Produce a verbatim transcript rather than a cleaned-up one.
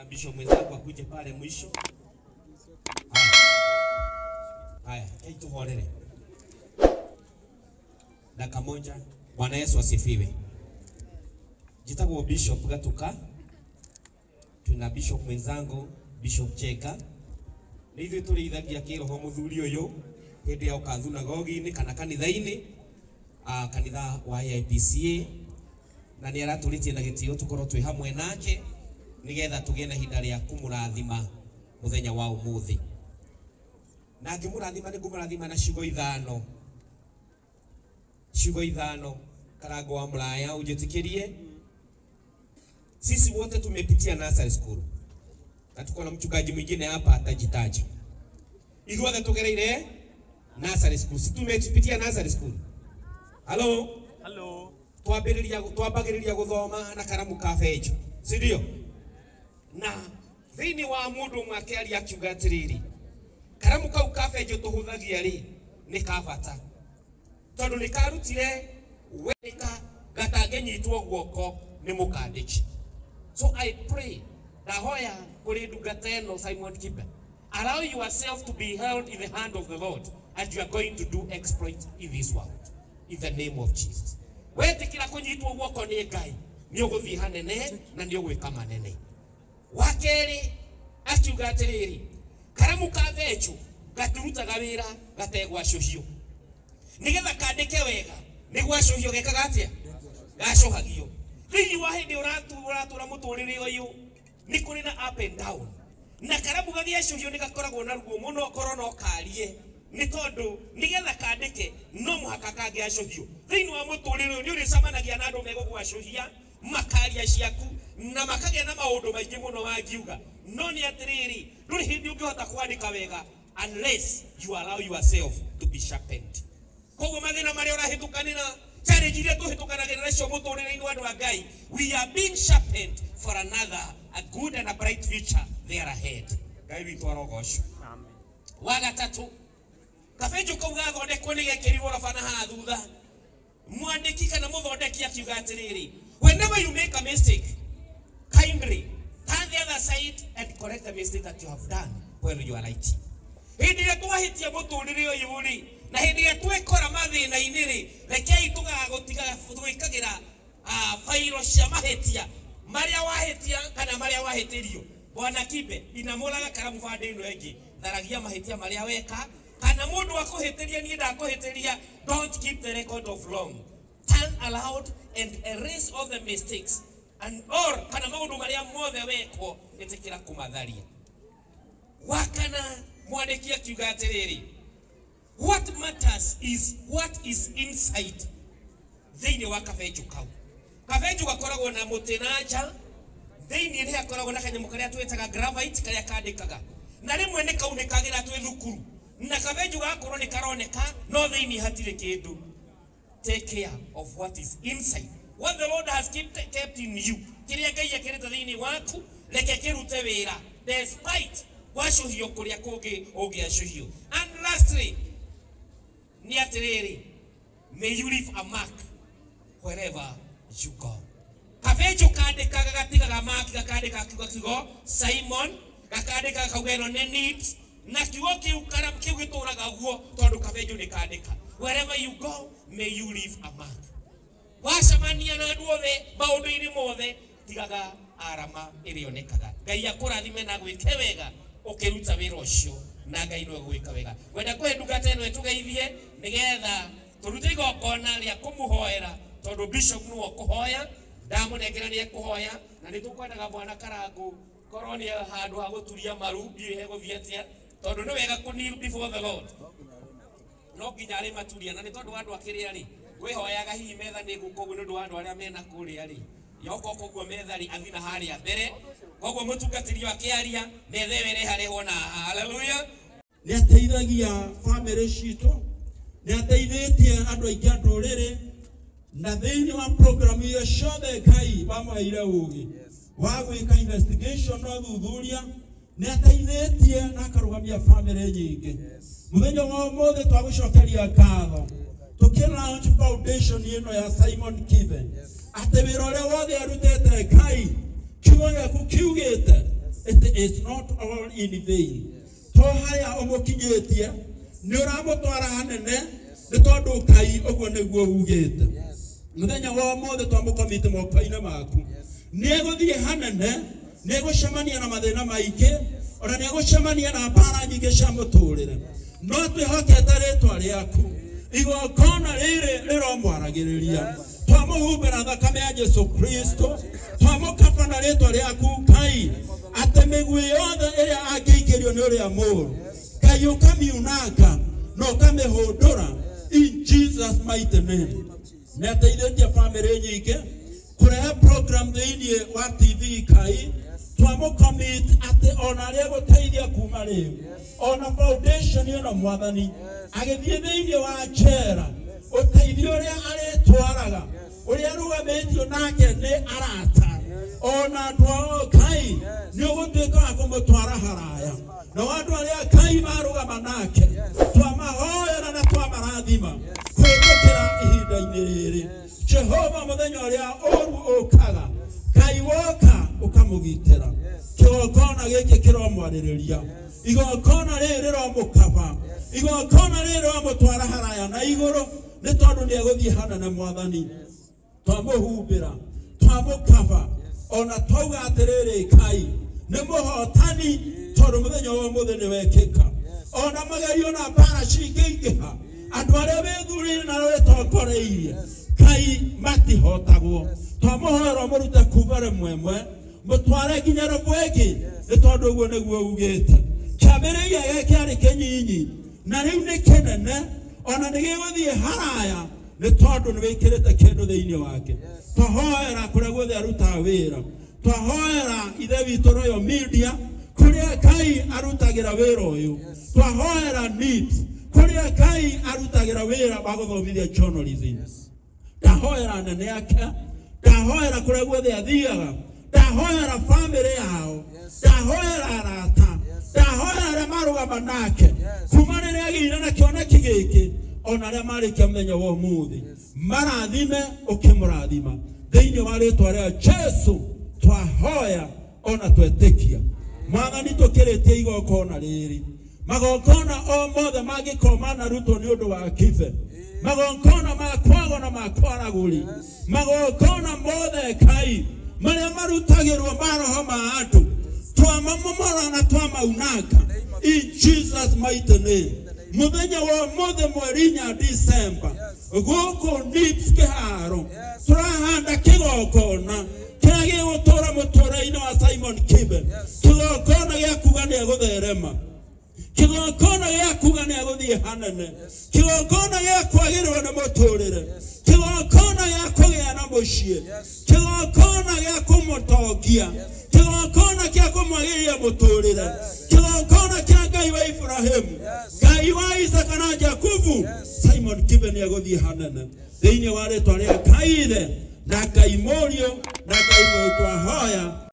na bishop mwenzangu akuje pale mwisho. Haya, haya, tuhorere. Dakika moja. Bwana Yesu asifiwe. Jitagwo Bishop Gatuka. Tuna bishop mwenzangu Bishop Cheka. Ni ithuĩ tũrĩithagia kĩroho mũthuri ũyũ hĩndĩ ya ũkathunagogi-inĩ kana kanitha-inĩ a kanitha wa I P C A, na nĩ aratũrĩtie na gĩtĩo tũkorwo twĩ hamwe nake nigetha tũgĩe na ihinda rĩa kũmũrathima mũthenya wa ũmũthĩ. Na ngĩmũrathima nĩ ngũmũrathima na ciugo ithano. Ciugo ithano Karango wa Mlaya ujitikirie. Sisi wote tumepitia nursery school. Na tuko na mchungaji mwingine hapa atajitaja. Iruaga tugereire nursery school. Si tumepitia nursery school. Hello? Hello. Twambiriria twambagiriria guthoma na karamu kafejo. Si ndio? Na thini wa mundu mwake ali akiuga atiriri. Karamu kau kafejo tuhuthagia ri ni kabata. Tondu ni karutire weka gatagenyitwo guoko ni mukandiki. So I pray dahoya kuri ndungata eno Simon Kibe, allow yourself to be held in the hand of the Lord and you are going to do exploit in this world in the name of Jesus. Wetikira kunyitwo guoko ni Ngai ni uguthii hanene na ni ugwika manene. Wakeri akiuga atiriri karamu ka vechu gaturutaga wira gategwa cucio nigetha kandike wega ni gwacuhio gekaga atia gacuhagio thini wa hindi uratura tura muturire uyu ni kuri na up and down na karamu gagiacuhio ni gakoragwo na ruo muno korono karie ni tondu nigetha kandike no muhaka kagiacuhio thini wa muturire uyu ni uri samanagia na andu megugwacuhia makaria ciaku na makagia na maundu maingi muno wangiuga no ni atiriri nduri hindi ungihota kwandika wega unless you allow yourself to be sharpened. Koguo mathina maria urahitukanira challenge iria tuhitukanagirira icio muturire-ini wa andu a Ngai, we are being sharpened for another a good and a bright future there ahead. Ngai witu arogocwo. Amen. Wa gatatu kafejo kau gathondekwo ni gekirirwo rabana ha thutha mwandiki kana muthondeki akiuga atiriri whenever you make a mistake kindly turn the other side and correct the mistake that you have done while you are writing. Hindi ya tuwahitia muturire uyu ri na hindi ya twekora mathina-ini ri rekei tugagutiga twikagira a fairo cia mahetia maria wahetia kana maria wahetirio. Bwana Kibe inamuraga karamu bande ino engi tharagia mahetia maria weka kana mundu akuhetiria ni ndakuhetiria. Don't keep the record of wrong. Turn aloud and erase all the mistakes and or kana maundu maria mothe weko etikira kumatharia. Wakana mwandiki akiuga atiriri what matters is what is inside thini wa kafeju kau. Kafeju gakoragwo na mutinaja thini ni akoragwo na kanyamu karia twetaga gravite karia kandikaga na rimwe ni kaunikagira twi thukuru na kafeju gakorwo ni karoneka no thini hatire kindu. Take care of what is inside, what the Lord has kept, kept in you. Kiria Ngai akireta thini waku reke kirute wira despite wacuhio kuria kungi ungiacuhio. And lastly ni atiriri may you leave a mark wherever you go. Kafejo kandika gatigaga mark gakandika kiugo kiugo Simon gakandika kaugeno ne neat na kiugo kiu karam kiu gituraga guo tondu kafejo ni kandika wherever you go may you leave a mark. Wacamania na andu othe maundu-ini mothe tigaga arama irionekaga. Ngai akurathime na gwike wega ukiruta wira ucio na Ngai no gwika wega. Wenda kwe ndungata eno etugeithie nigetha turute igongona ria kumuhoera tondu bishop no kuhoya ndamunengera ni kuhoya na nitukwendaga Bwana Karangu korwo ni handu ha guturia maru bihe guthiatia tondu ni wega kunil before the Lord. No nginya ri maturia na ni tondu andu akiria ri wihoyaga hihi metha ni gukogu ni ndu andu aria mena kuria ri yoko koguo metha ri athina haria mbere koguo mutungatiri akiaria metha were harihwo na haleluya. Ni ateithagia family citu ni ateithitie andu aingi ndurire na thini wa program iyo ciothe Ngai bamwaire ugi wa gwika investigation no thuthuria ni ateithitie na akarugamia family nyingi. Muthenya wa mothe twagucokeria ngatho tuki launch foundation ino ya Simon Kibe ate wira uria wothe arutete Ngai kiugo giaku kiugite it is not all in vain. To haya omokinyetie ni uramutwara hanene ni tondu Ngai uguo niguo ugite. Muthenya wa mothe twamukomite moko-ini maku. Ni eguthie hanene, ni egucemania na mathina maingi, ona ni egucemania na mbara nyingi cia muturire. No twihokete ritwa riaku. Igokona riri riromwaragiriria. Twamuhumbira thakame ya Yesu Kristo. Twamukabana ritwa riaku Ngai. Ate migwi yothe iria angiikirio ni uria muru. Ngai ukamiunanga no ukamihundura in Jesus mighty name. Neteithĩtie family nyingĩ kurehe program thĩinĩ wa T V Kai. Twamucommit atĩ ona rĩa gũteithia kuma rĩu, ona foundation ĩno Mwathani agĩthiĩ thĩinĩ wa njera, ũteithio ũrĩa arĩtwaraga ũrĩa arũgamĩtio nake nĩ arata, ona andũ ao Ngai nĩ ũgũtuĩka wa kũmũtwara haraya. Na watu arĩa Ngai marũgama nake twamahoera na twamarathima kwĩgũkĩra ihinda-inĩ rĩrĩ. Jehova mũthenya ũrĩa ũru ũkaga, Ngai woka ũkamũgitĩra. Kĩgongona gĩkĩ kĩromwarĩrĩria, igongona rĩrĩ rĩromũkaba, igongona rĩrĩ rĩromũtwara haraya na igũrũ, nĩ tondũ nĩ egũthiĩ hanene Mwathani. Twamũhumbĩra, twamũkaba, ona twauga atĩrĩrĩ Ngai nĩ mũhotani tondũ mũthenya wa ũmũthĩ nĩ wekĩka. Ona magerio na mbara cingĩingĩha, andũ arĩa wĩthurĩire na wĩtongoreirie Ngai matihotagwo. Twamũhoera mũrute kuuga rĩmwe mũtware nginya rũbweki nĩ tondũ ũguo nĩguo ugĩte. Kĩambĩrĩria gĩkĩ kĩarĩ kĩnyinyi na rĩu nĩ kĩnene, ona nĩ gĩgũthiĩ haraya nĩ tondũ nĩ wĩkĩrĩte kĩndũ thĩinĩ wake. Twahoera kũrĩa guothe arutaga wĩra, twahoera ithe witũ Royal Media kũrĩa Ngai arutagĩra wĩra ũyũ, twahoera N I T kũrĩa Ngai arutagĩra wĩra wa gũthomithia journalism. Ndahoera anene ake, ndahoera kũrĩa guothe athiaga, ndahoera family yao, ndahoera arata, ndahoera arĩa marũgama nake kuma rĩrĩa agĩire na kĩoneki gĩkĩ ona arĩa marĩkia mũthenya wa ũmũthĩ. Marathime ũkĩmũrathima thĩinĩ wa rĩĩtwa rĩa Jesu twahoya ona twetĩkia. Mwathani tũkĩrĩtie igongona rĩrĩ, magongona o mothe mangĩkorwo marutwo nĩ ũndũ wa kĩbe, magongona ma kwago na ma kwaragũri, magongona mothe Ngai marĩa marutagĩrwo maroho ma andũ, twamamomora na twamaunanga in Jesus mighty name. Mũthenya wa ũmũthĩ mweri inya December gũkũ N I T kĩharo tũrahanda kĩgongona kĩrĩa gĩgũtũũra mũtũũrĩre-inĩ wa Simon Kibe. Kĩgongona gĩa kuga nĩ egũtherema, kĩgongona gĩa kuga nĩ egũthiĩ hanene, kĩgongona gĩa kwagĩrĩrwo nĩ mũtũũrĩre, kĩgongona gĩa kũgĩa na mũciĩ, kĩgongona gĩa kũmũtongia, kĩgongona gĩa kũmwagĩrĩria mũtũũrĩre, kĩgongona kĩa Ngai wa Ibrahimu, Ngai wa Isaka na Jakubu. Simon Kibe nĩ egũthiĩ hanene thĩinĩ wa rĩĩtwa rĩa Ngai Ithe na Ngai Mũriũ na Ngai Mũrũ twahoya.